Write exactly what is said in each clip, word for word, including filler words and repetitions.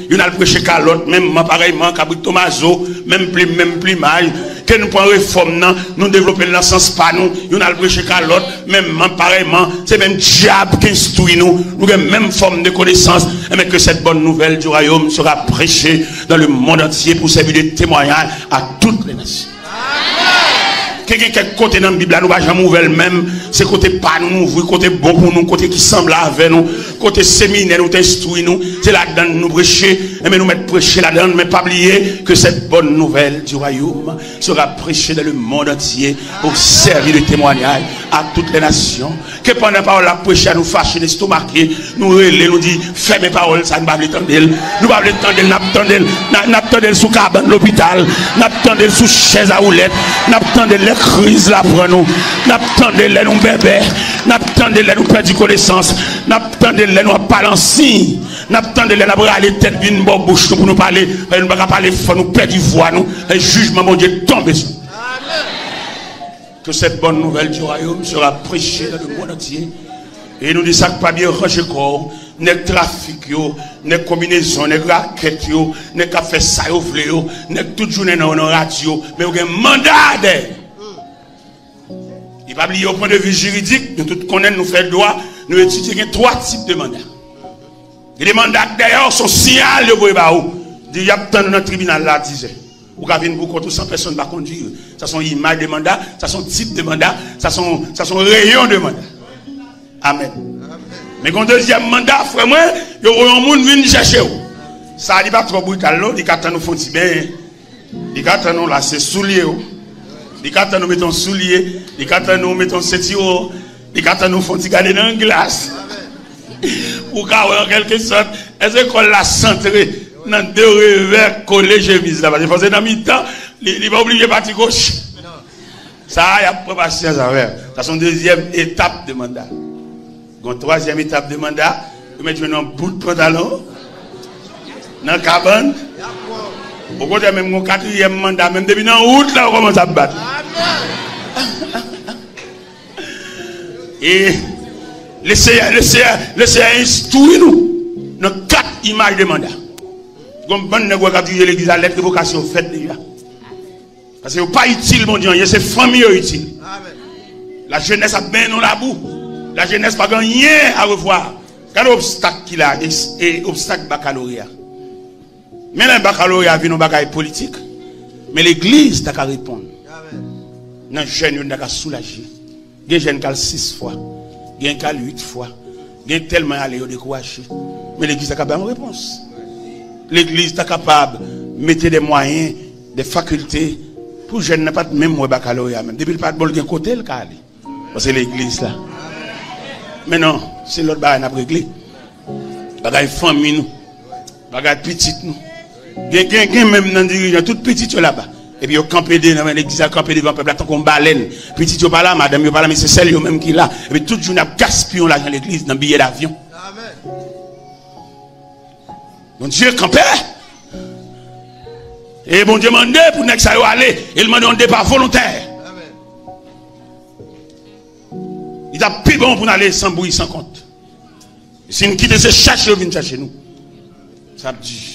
il y a le prêché qu'à l'autre, même pareillement, Cabri Tomaso, même plus, même plus mal, que nous prenons réforme, nous développons dans le sens pas nous, il y a le prêché qu'à l'autre, même pareillement, c'est même diable qui instruit nous, nous avons même forme de connaissance, mais que cette bonne nouvelle du royaume sera prêchée dans le monde entier pour servir de témoignage à toutes les nations. Quelqu'un côté dans la Bible, nous ne jamais ouvrir même, c'est côté pas nous ouvrir, côté bon pour nous, côté qui semble avec nous, côté séminaire, nous instruire nous, c'est là-dedans nous prêcher, mais nous mettre prêcher là-dedans, mais pas oublier que cette bonne nouvelle du royaume sera prêchée dans le monde entier pour servir de témoignage à toutes les nations. Que pendant la parole la prêcher à nous fâcher, nous marquer, nous relayer, nous dire, fais mes paroles, ça ne va pas l'étendre, nous ne va pas l'étendre, nous n'attendons sous cabane l'hôpital, nous n'attendons sous chaise à roulette, nous n'attendons les crise là pour nous, n'attendons les nous bébés, n'attendons les nous perdre connaissance, n'attendons les nous balancer, n'attendons les nous aller tête d'une bonne bouche pour nous parler, nous ne pouvons pas parler, faut nous perdre voix nous, le jugement mon Dieu tombe sur nous. Que cette bonne nouvelle du royaume sera prêchée dans le monde entier. Et nous disons que pas bien ranger corps, ne trafic yo, ne combinaison, ne raquette yo, ne café ça yo vle yo, ne toute journée dans nos radio, mais on a un mandat d'aide. Il va oublier au point de vue juridique, nous tous connaissons, nous faisons droit, nous étudions trois types de mandats. Et les mandats d'ailleurs sont signal de Boébaou. Il y a tant dans le tribunal là, disait. Ou quand vient beaucoup de cent personnes va conduire. Ça sont images de mandat, ça sont types de mandat, ça sont, ça sont rayons de mandat. Amen. Mais quand deuxième mandat, frère, moi, il y a un monde qui vient chercher. Ça n'est pas trop brutal, non? Il y a tant nous font si bien. Il y a tant nous là, c'est soulier. Les quatre nous mettons souliers, les quatre nous mettons ceinture, les quatre nous font garder dans la glace. Ou en quelque sorte, est-ce qu'on l'a centré dans deux revers collés chemise là? Parce que dans mi-temps, il n'est pas obligé de partir gauche. Ça, il y a pas patience à faire. Ça, c'est une deuxième étape de mandat. Une troisième étape de mandat, vous mettez un bout de pantalon, dans la cabane. Au côté même mon quatrième mandat, même depuis dans la route, là, on commence à battre. Et laissez, laissez, laissez instruire nous dans quatre images de mandat. Comme bon nègre qui a l'église à lettre de vocation faite déjà. Parce que ce n'est pas utile, mon Dieu, c'est famille utile. La jeunesse a bien dans la boue. La jeunesse n'a pas rien à revoir. Quel obstacle qu'il a, et obstacle baccalauréat. Mais le baccalauréat vient dans bagaille politique. Mais l'église n'a qu'à répondre. Non, jeune n'a qu'à soulager. Il y a des jeunes qui ont six fois. Il y a des qui ont huit fois. Il y a tellement allé au découragé. Mais l'église n'a qu'à faire une réponse. L'église est capable de mettre des moyens, des facultés pour les jeunes n'a pas de même baccalauréat. Même. Depuis le pas de bol, il y a un côté le cas. Parce que l'église là. Mais non, c'est l'autre bagaille n'a pas réglé. Bagaille famille nous. Bagaille petite nous. Quelqu'un même dans le dirigeant, tout petit là-bas. Et puis, ils ont campé dans l'église, ils ont campé devant le peuple, tant qu'on baleine. Petit, ils pas là, madame, ils pas là, mais c'est celle même qui est là. Et puis, toute journée, ils gaspillent l'argent de l'église dans le billet d'avion. Amen. Mon Dieu, campé. Et bon Dieu, demandé pour que ça aller. Il m'a demandé par volontaire. Amen. Il a plus bon pour aller sans bruit, sans compte. Si nous quittons ce chercher, ils viennent chercher nous. Ça dit.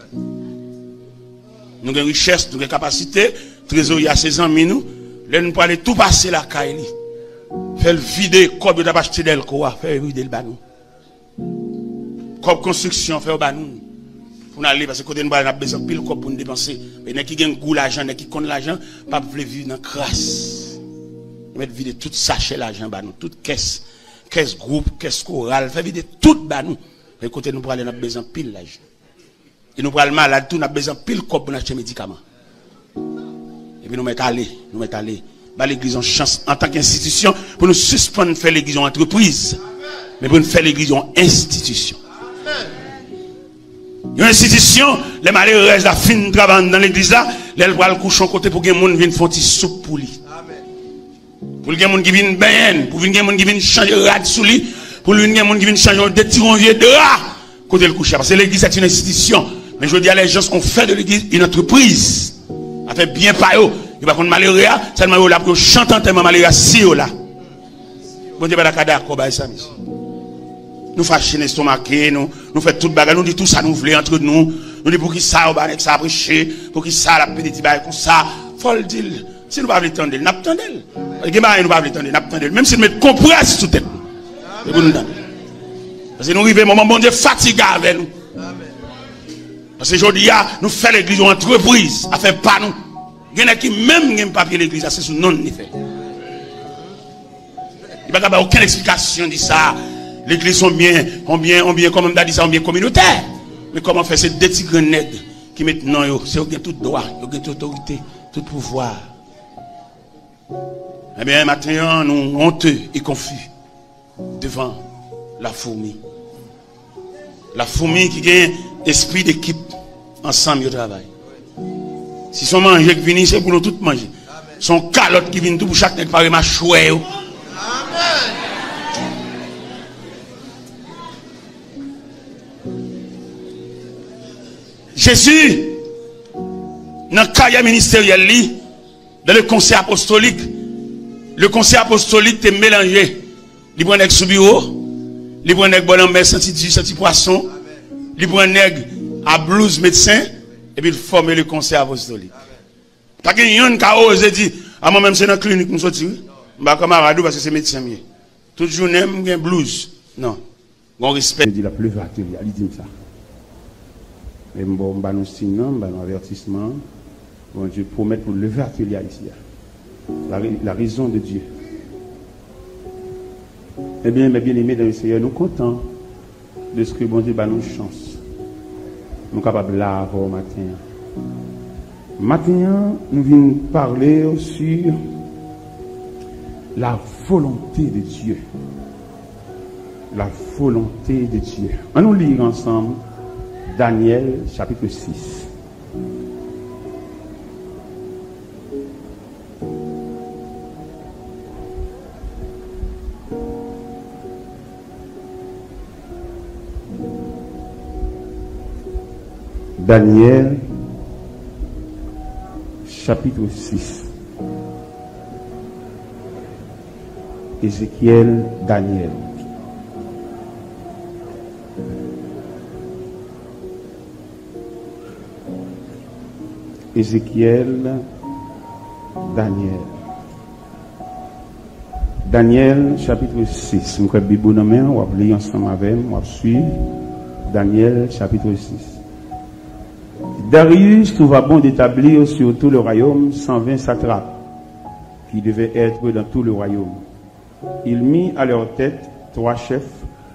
Nous avons une richesse, nous avons une capacité, trésorier à ses amis, nous. Là, nous pouvons aller tout passer la caille. Faire vider, comme nous avons acheté d'elle, faire vider le banou. Comme construction, faire le banou. Pour nous aller, parce que côté nous avons besoin de pile pour nous dépenser. Mais nous qui avons goût l'argent, nous qui connaissent l'argent, pas voulu vivre dans la crasse. Nous mettons vider tout sachet l'argent, banou, toute caisse, caisse groupe, caisse chorale, faire vider tout banou. Mais côté nous pour aller, nous avons besoin de pile l'argent. Et nous prenons malade, nous avons besoin de pile corps pour acheter des médicaments. Et puis nous mettons aller, nous mettons aller. Bah, l'église en chance en tant qu'institution pour nous suspendre faire l'église en entreprise. Mais pour nous faire l'église en institution. Une institution, les malheureux restent à fin de travail dans l'église là, les gens vont coucher en côté pour que les gens viennent faire une soupe pour lui. Pour que les gens viennent bien, pour que les gens viennent changer de rad sous lui, pour que les gens viennent changer de tiron vieux de rat côté le coucher. Parce que l'église est une institution. Mais je dis à les gens qu'on fait de l'église une entreprise. On fait bien par eux. Il va prendre malheureux, seulement là pour chanter tellement malheureux si là. Bon Dieu, d'accord, d'accord, ça, monsieur. nous fâcher l'estomac, nous, nous faisons tout bagarre, nous dit tout ça, nous voulons entre nous, nous dit pour qui ça, on va avec ça prêcher, pour qui ça, la petite bagarre, comme ça, faut le dire. Si nous ne pouvons pas l'attendre, nous n'attendons pas. Nous ne pouvons pas l'attendre, nous n'attendons même si nous mettons compresse sous tête. Parce que nous arrivons à un moment, bon Dieu, fatigué avec nous. Parce que aujourd'hui, nous faisons l'église en entreprise, à faire pas nous. Il y en a qui même n'ont pas papier l'église, c'est sous non fait. Il n'y a pas aucune explication de ça. L'église sont bien, on bien, on bien, comme on a dit ça, on bien communautaire. Mais comment faire ces deux petits grenades qui maintenant, c'est eux qui ont tout droit, ils ont toute autorité, tout pouvoir. Eh bien, maintenant, nous honteux et confus devant la fourmi. La fourmi qui a esprit d'équipe ensemble au travail. Si son manger qui vient, c'est pour nous tous manger. Son calotte qui vient tout pour chaque nègre par ma chouette. Amen. Jésus, dans le carrière ministériel, dans le conseil apostolique, le conseil apostolique est mélangé. Il prend un nègre sous bureau, il prend un nègre bon en mer, senti du, senti poisson, il prend un nègre à blouse médecin, et puis il forme le conseil apostolique. Parce qu'il y a un qui a osé dire, à moi-même c'est dans la clinique, nous sommes sortis, je suis camarade parce que c'est médecin mieux. Toute journée, je suis blouse. Non. Bon respect. Je dis la plus facile, il dit ça. Mais bon, je nous signe, je nous avertissement. Bon Dieu promet pour lever atelier ici. La, la raison de Dieu. Eh bien, mes bien-aimés dans le Seigneur, nous sommes contents de ce que bon Dieu nous chance. Nous sommes capables de là au matin. Maintenant, nous venons parler sur la volonté de Dieu. La volonté de Dieu. On nous lire ensemble Daniel chapitre six. Daniel chapitre six. Ézéchiel, Daniel. Ézéchiel, Daniel. Daniel, chapitre six. Nous avons Bible dans main, on va lire ensemble avec moi, on va suivre. Daniel, chapitre six. Darius trouva bon d'établir sur tout le royaume cent vingt satrapes, qui devaient être dans tout le royaume. Il mit à leur tête trois chefs,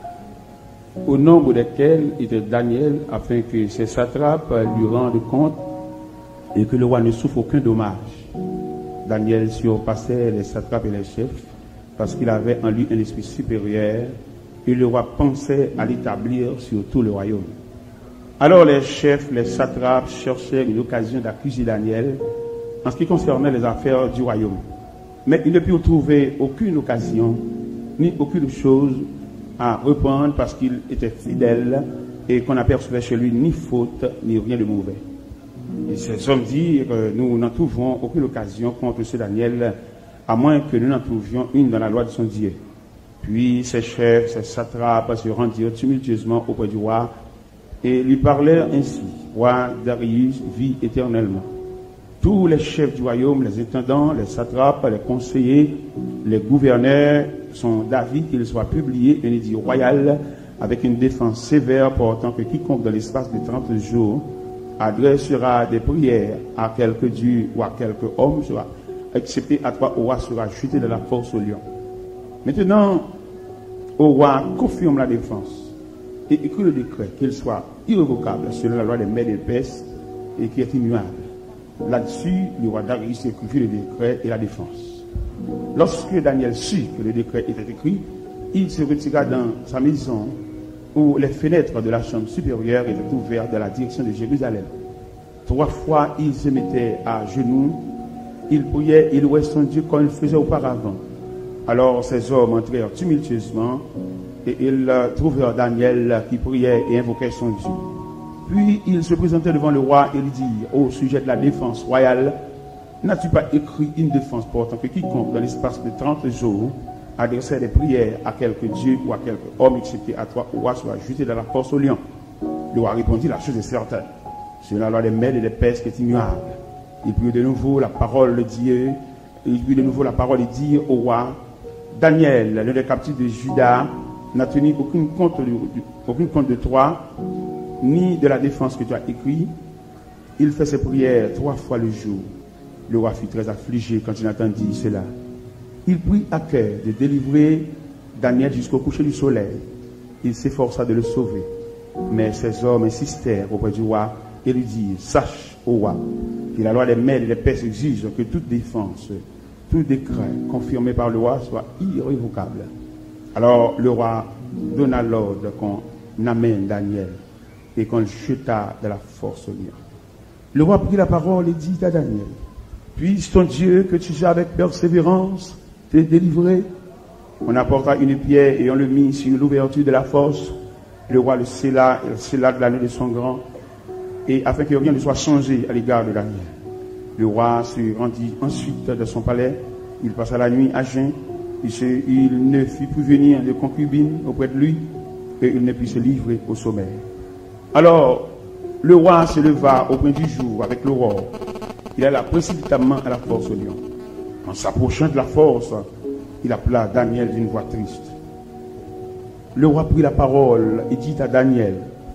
au nombre desquels était Daniel, afin que ces satrapes lui rendent compte et que le roi ne souffre aucun dommage. Daniel surpassait les satrapes et les chefs parce qu'il avait en lui un esprit supérieur et le roi pensait à l'établir sur tout le royaume. Alors les chefs, les satrapes cherchaient une occasion d'accuser Daniel en ce qui concernait les affaires du royaume. Mais ils ne purent trouver aucune occasion ni aucune chose à reprendre parce qu'il était fidèle et qu'on n'apercevait chez lui ni faute ni rien de mauvais. Et ces hommes dirent, nous n'en trouverons aucune occasion contre ce Daniel, à moins que nous n'en trouvions une dans la loi de son Dieu. Puis ces chefs, ces satrapes se rendirent tumultueusement auprès du roi et lui parlèrent ainsi. Roi Darius vit éternellement. Tous les chefs du royaume, les intendants, les satrapes, les conseillers, les gouverneurs sont d'avis qu'il soit publié un édit royal avec une défense sévère portant que quiconque dans l'espace de trente jours adressera des prières à quelque dieu ou à quelque homme sera excepté à toi au roi sera jeté de la force au lion. Maintenant, au roi confirme la défense et écrit le décret qu'il soit irrévocable selon la loi des Mèdes et Perses et qui est immuable. Là-dessus, le roi Darius écrivit le décret et la défense. Lorsque Daniel sut que le décret était écrit, il se retira dans sa maison où les fenêtres de la chambre supérieure étaient ouvertes dans la direction de Jérusalem. Trois fois, il se mettait à genoux, il priait, il louait son Dieu comme il faisait auparavant. Alors ces hommes entrèrent tumultueusement et ils trouvèrent Daniel qui priait et invoquait son Dieu. Puis il se présentait devant le roi et lui dit, au sujet de la défense royale, n'as-tu pas écrit une défense portant que quiconque dans l'espace de trente jours adressait des prières à quelque dieu ou à quelque homme excepté à toi, au roi soit jeté dans la force au lion. Le roi répondit, la chose est certaine. C'est la loi des mails et des pestes qui est ignorable. Il prit de nouveau la parole de Dieu, il prit de nouveau la parole et dit au roi, Daniel, l'un des captifs de Juda, n'a tenu aucune compte de, aucune compte de toi, ni de la défense que tu as écrite. Il fait ses prières trois fois le jour. Le roi fut très affligé quand il entendit cela. Il prit à cœur de délivrer Daniel jusqu'au coucher du soleil. Il s'efforça de le sauver. Mais ces hommes insistèrent auprès du roi et lui dirent, sache, ô roi, que la loi des mails et des pestes exige que toute défense, tout décret confirmé par le roi soit irrévocable. Alors le roi donna l'ordre qu'on amène Daniel et qu'on le jeta de la force au lion. Le roi prit la parole et dit à Daniel, puisse ton Dieu que tu gères avec persévérance te délivrer. On apporta une pierre et on le mit sur l'ouverture de la fosse. Le roi le scella, le scella de l'année de son grand, et afin que rien ne soit changé à l'égard de Daniel. Le roi se rendit ensuite de son palais. Il passa la nuit à jeun. Il, se, il ne fit plus venir de concubine auprès de lui, et il ne put se livrer au sommeil. Alors, le roi se leva au point du jour avec l'aurore. Il alla précipitamment à la force au lion. En s'approchant de la force, il appela Daniel d'une voix triste. Le roi prit la parole et dit à Daniel,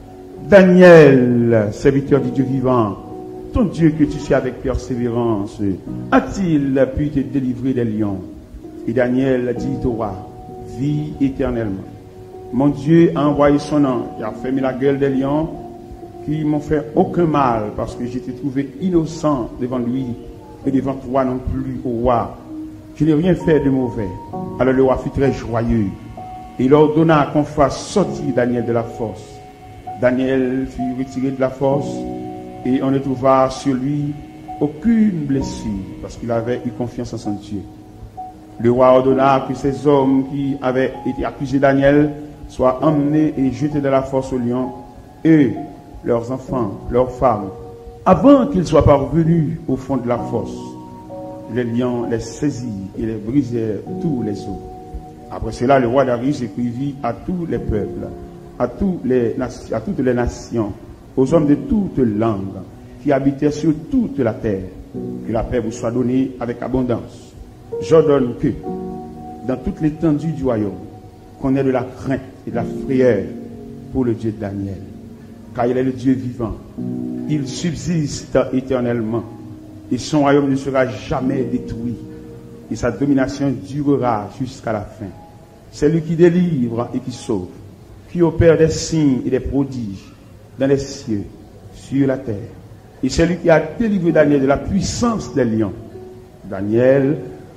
Daniel, serviteur du Dieu vivant, ton Dieu que tu sais avec persévérance, a-t-il pu te délivrer des lions? Et Daniel dit au roi, vis éternellement. Mon Dieu a envoyé son ange, il a fermé la gueule des lions, qui m'ont fait aucun mal, parce que j'étais trouvé innocent devant lui, et devant toi non plus, au roi. Je n'ai rien fait de mauvais. Alors le roi fut très joyeux. Et il ordonna qu'on fasse sortir Daniel de la force. Daniel fut retiré de la force, et on ne trouva sur lui aucune blessure, parce qu'il avait eu confiance en son Dieu. Le roi ordonna que ces hommes qui avaient été accusés Daniel soient emmenés et jetés de la force au lion, eux, leurs enfants, leurs femmes, avant qu'ils soient parvenus au fond de la fosse. Les lions les saisirent et les brisèrent tous les os. Après cela, le roi Darius écrivit à tous les peuples, à, tous les, à toutes les nations, aux hommes de toutes langues, qui habitaient sur toute la terre, que la paix vous soit donnée avec abondance. J'ordonne que, dans toute l'étendue du royaume, qu'on ait de la crainte et de la frayeur pour le Dieu de Daniel, car il est le Dieu vivant. Il subsiste éternellement, et son royaume ne sera jamais détruit, et sa domination durera jusqu'à la fin. C'est lui qui délivre et qui sauve, qui opère des signes et des prodiges dans les cieux, sur la terre. Et c'est lui qui a délivré Daniel de la puissance des lions. Daniel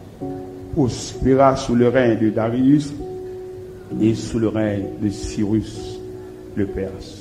prospéra sous le règne de Darius et sous le règne de Cyrus le Perse.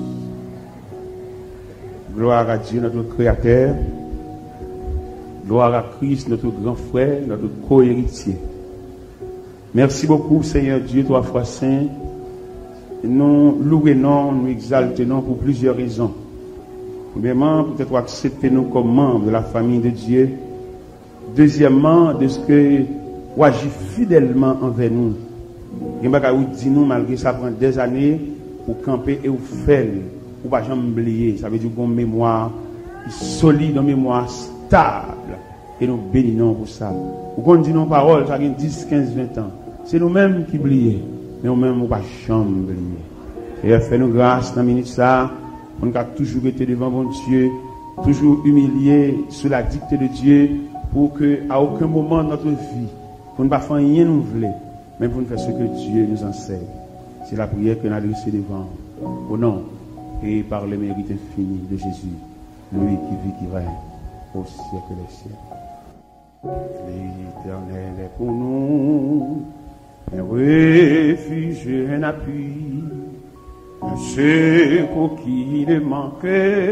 Gloire à Dieu, notre Créateur. Gloire à Christ, notre grand frère, notre co-héritier. Merci beaucoup, Seigneur Dieu, toi, foi saint. Nous louons, nous exaltons pour plusieurs raisons. Premièrement, peut-être accepter nous comme membres de la famille de Dieu. Deuxièmement, de ce que vous agissez fidèlement envers nous. Il y a des dit nous, malgré ça prend des années, pour camper et vous faire, ou pas jamais oublier. Ça veut dire qu'on mémoire solide, une mémoire stable. Et nous bénissons pour ça. Ou qu'on dit nos paroles, ça fait dix, quinze, vingt ans. C'est nous-mêmes qui oublions. Mais nous-mêmes, nous ne pouvons jamais oublier. Et fais-nous grâce dans la minute ça. On a toujours été devant mon Dieu, toujours humilié sous la dictée de Dieu, pour que à aucun moment de notre vie, pour ne pas faire rien nous voulons, mais pour nous faire ce que Dieu nous enseigne. C'est la prière que nous avons adressée devant. Au nom et par le mérite infini de Jésus, lui qui vit, qui règne au siècle des siècles. L'Éternel est pour nous un refuge, un appui, un secours qui ne manque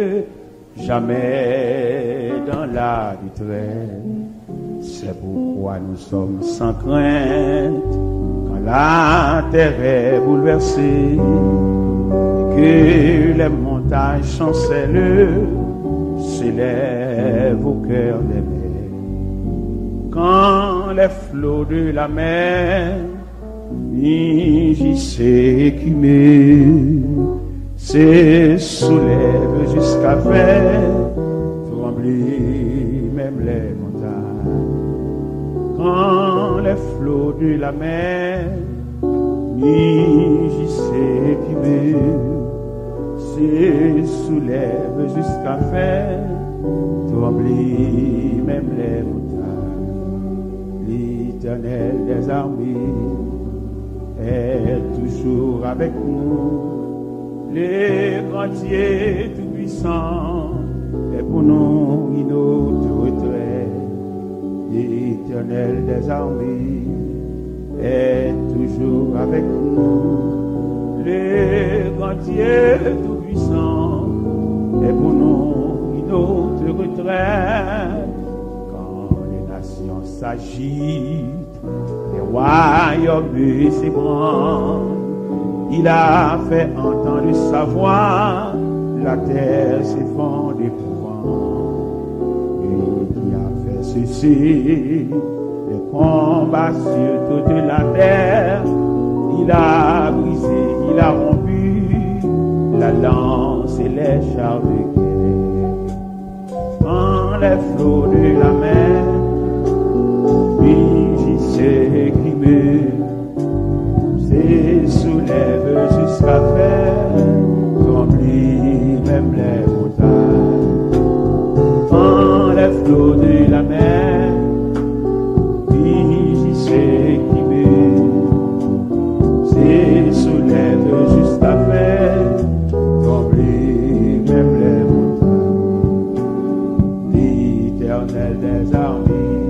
jamais dans la détresse. C'est pourquoi nous sommes sans crainte quand la terre est bouleversée et que les montagnes chancellent s'élèvent au cœur des mers. Quand Quand les flots de la mer mugissaient écumés, se soulèvent jusqu'à faire trembler même les montagnes. Quand les flots de la mer mugissaient écumés, se soulèvent jusqu'à faire trembler même les montagnes. L'Éternel des armées est toujours avec nous. Les grandiers tout-puissants est pour nous une autre retraite. L'Éternel des armées est toujours avec nous. Les grandiers tout-puissants est pour nous une autre retraite. Quand les nations s'agitent, les royaumes s'ébranlent, il a fait entendre sa voix, la terre s'effondre d'épouvante. Et qui a fait cesser les combats sur toute la terre, il a brisé, il a rompu la lance et les chars de guerre. Quand les flots de la mer mugissaient écumés, se soulèvent jusqu'à faire trembler même les montagnes. Quand les flots de la mer mugissaient écumés, se soulèvent jusqu'à faire trembler même les montagnes. L'Éternel des armées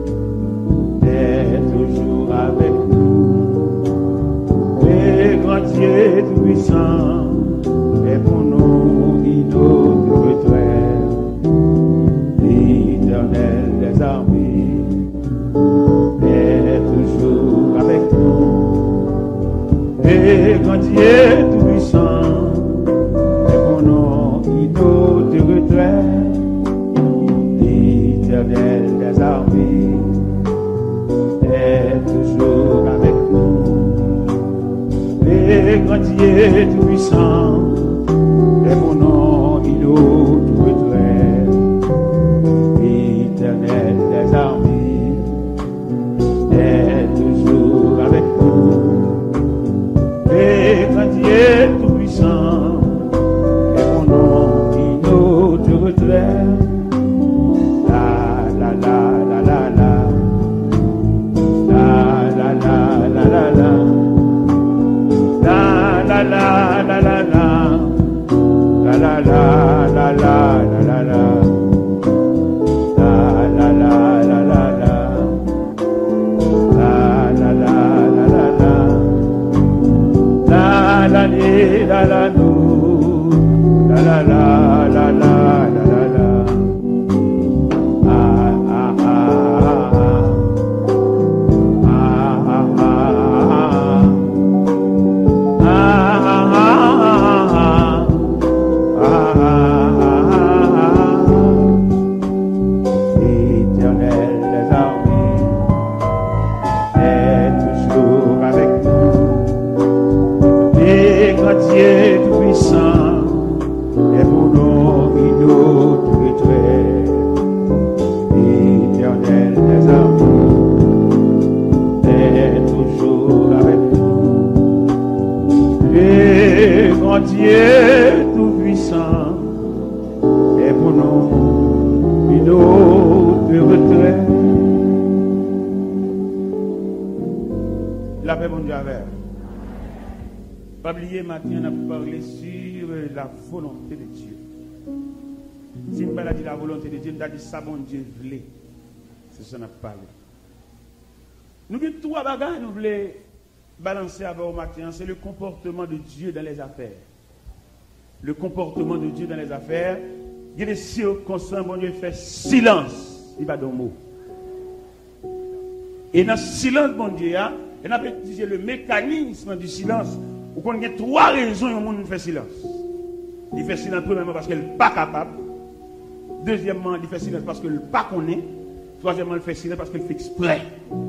est toujours avec nous. Les grandiers tout-puissants est pour nous une autre retraite. L'Éternel des armées est toujours avec nous. Les grandiers tout-puissants est pour nous une autre retraite. L'Éternel des armées est toujours avec nous. Les grandiers tout-puissants est pour nous une autre retraite. L'Éternel des armées est toujours avec nous. Les grandiers tout-puissants est pour nous une autre retraite. La la la la la la. La la la la la la. La la la la la la. La la la la la la la la. La la la la la la. La la la la la la. La la li la la nu. La la la la la la la la. Ah ah ah ah. Ah ah ah ah. L'Éternel des armées est toujours avec nous. Les grandiers tout-puissants est pour nous une autre retraite. L'Éternel des armées est toujours avec nous. Les grandiers tout-puissants est pour nous une autre retraite. La paix, mon Dieu, avec. Pas oublier, matin, on a parlé sur la volonté de Dieu. Si on a dit la volonté de Dieu, on a dit ça, mon Dieu, voulait. C'est ça qu'on a parlé. Nous avons trois bagages, nous voulons balancer avec au matin, c'est le comportement de Dieu dans les affaires. Le comportement de Dieu dans les affaires. Il y a des circonstances, mon Dieu fait silence. Il va dans le mot. Et dans le silence, mon Dieu, on a dit le mécanisme du silence. Vous connaissez trois raisons où on fait silence. Il fait silence premièrement parce qu'elle n'est pas capable. Deuxièmement, il fait silence parce qu'elle n'est pas connaît. Troisièmement, elle fait silence parce qu'elle fait exprès.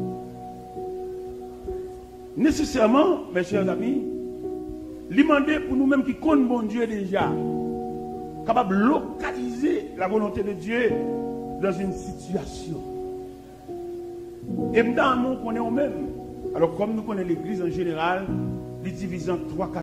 Nécessairement, mes chers amis, demander pour nous-mêmes qui connaissent bon Dieu déjà, capable de localiser la volonté de Dieu dans une situation. Et dans nous connaissons nous-mêmes. Alors comme nous connaissons l'Église en général, les divisons en trois catégories.